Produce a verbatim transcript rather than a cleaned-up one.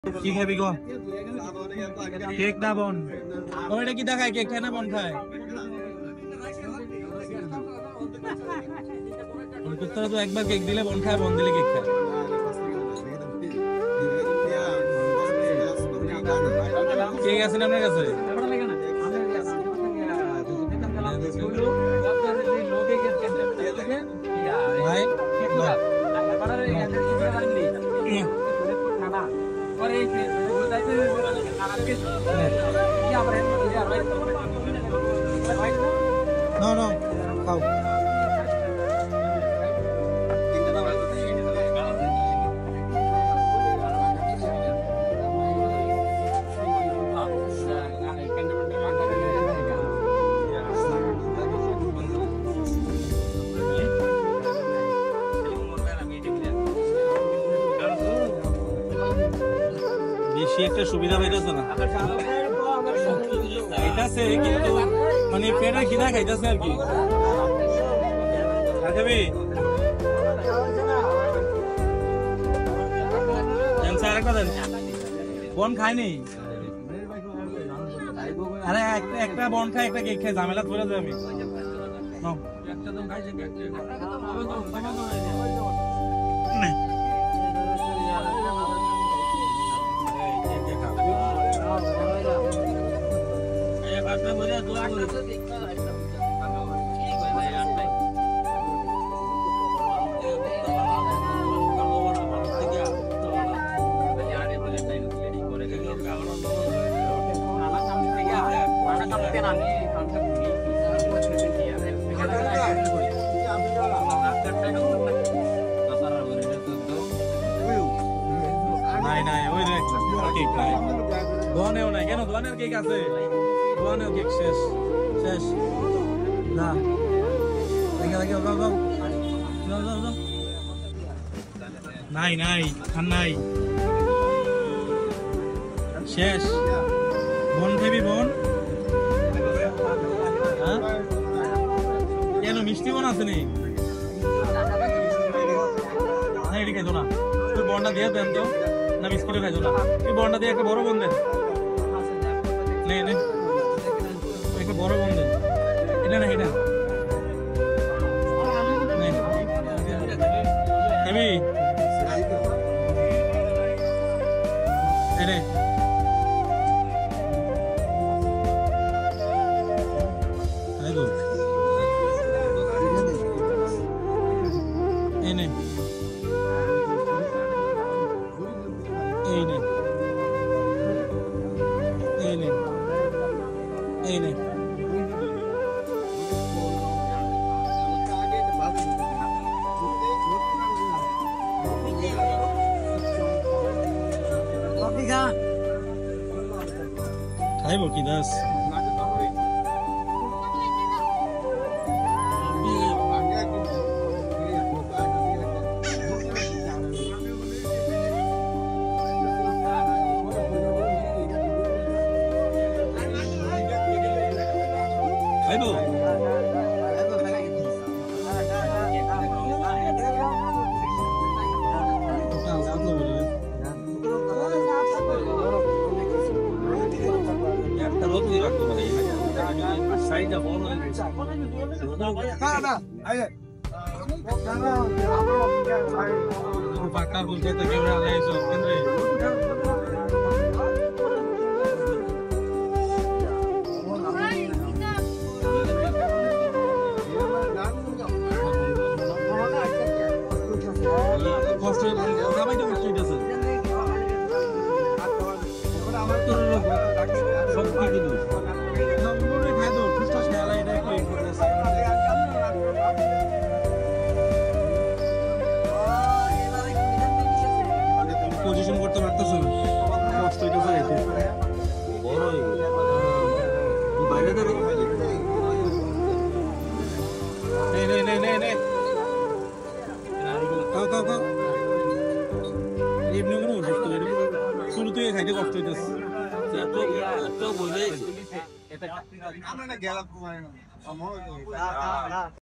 কি খাবি গো? কেক না বন? ওইটা কি দেখায়? কেক খায় না বন খায়? তোরা তো একবার কেক দিলে বন খায়, বন দিলে কেক খায়। কেক আছে না আপনার কাছে? ভাই no no খাও বেশি একটা সুবিধা পাইতেছে না খাইতেছে, কিন্তু মানে পেটের খিদা খাইতেছে আর কি। খাবি বন খায়নি? আরে একটা বন খায়, একটা কেক খায়, ঝামেলা করে দেবে। আমি নাই নাই ওই কেক নাই, দোয়ানেও নাই। কেন? দোয়ানের কেক আছে, দোয়ানেও কেক শেষ শেষ না। নাই নাই খান নাই, শেষ। বন খাবি বন? কেন মিষ্টি বন আছে নি? না এটি খাইতো না। তুই বনটা দিয়ে দেন তো, না বিস্কুটে খাইতো না? তুই বনটা দিয়ে একটা বড় বন দেন, একটা বড় বন দেন। এটা না এটা খাবি? এরে খাইবো এনে এই নে এই নে এই নে খাইব কি দাস? খাইব পাকা বলতে তো ক্যামেরা লাগাইছো কেন্দ্রে কষ্ট সবাই তো কষ্ট হইতেছে। সব কি দিল খাই দো খ্রিস্টাস খেলা এটা একটু পজিশন করতে পারতেছ না, কষ্ট হইতেছে। বাইরে ধরো শুরু থেকে খাইতে কষ্ট হইতেছে।